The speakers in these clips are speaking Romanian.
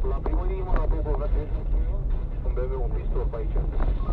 La primărie, mă, la Bogov, la un BMW, un pistol pe aici.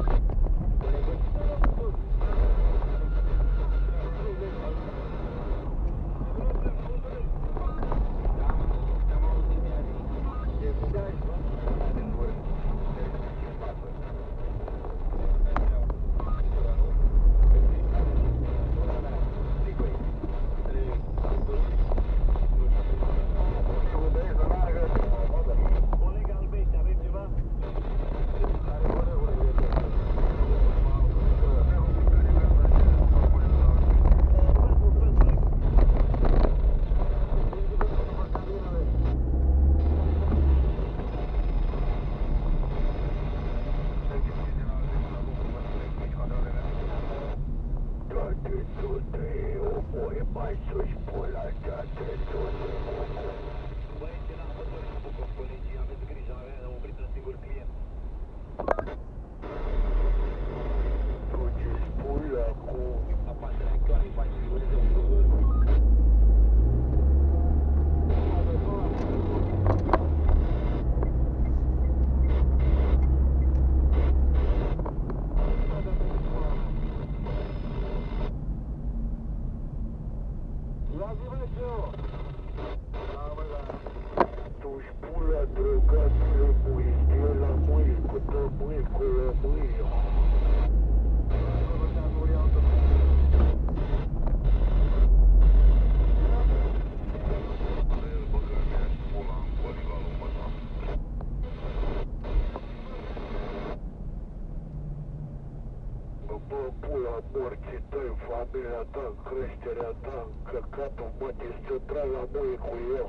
Pula morții tăi, familia ta, creșterea ta, căcatul mătii, să trag la muie cu eu.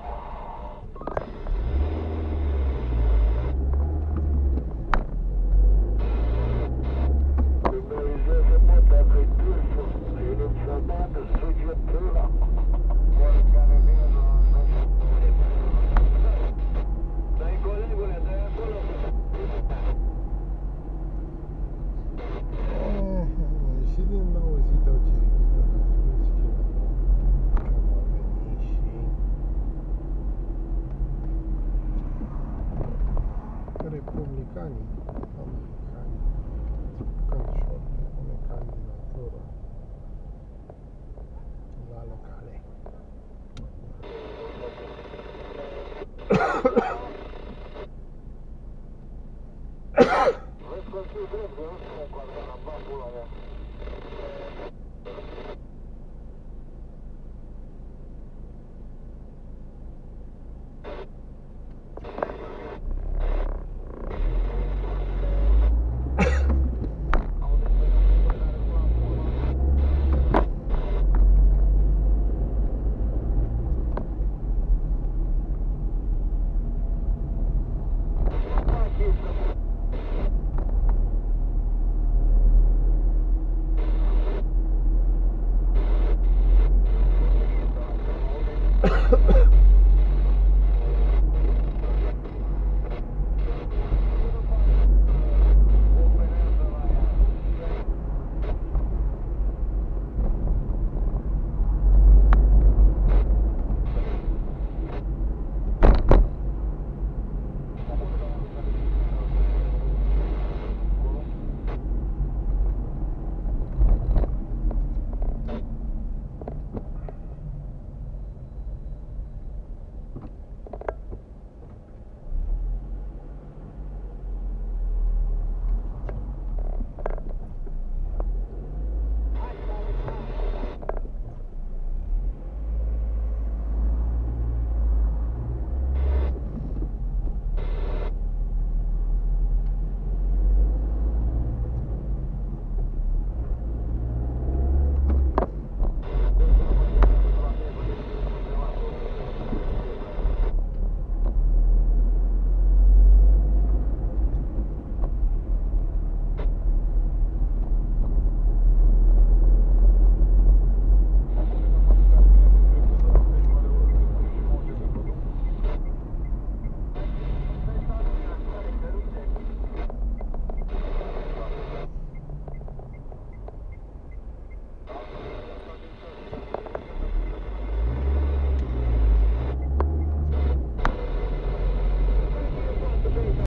Analizează-mă dacă-i târfă, e inflamadă, suge pula. Dai colegule, dai acolo. Și din auzit au ciripită, a spus că va veni și republicanii, americanii, jucăm șorte, pune candidatură la locale.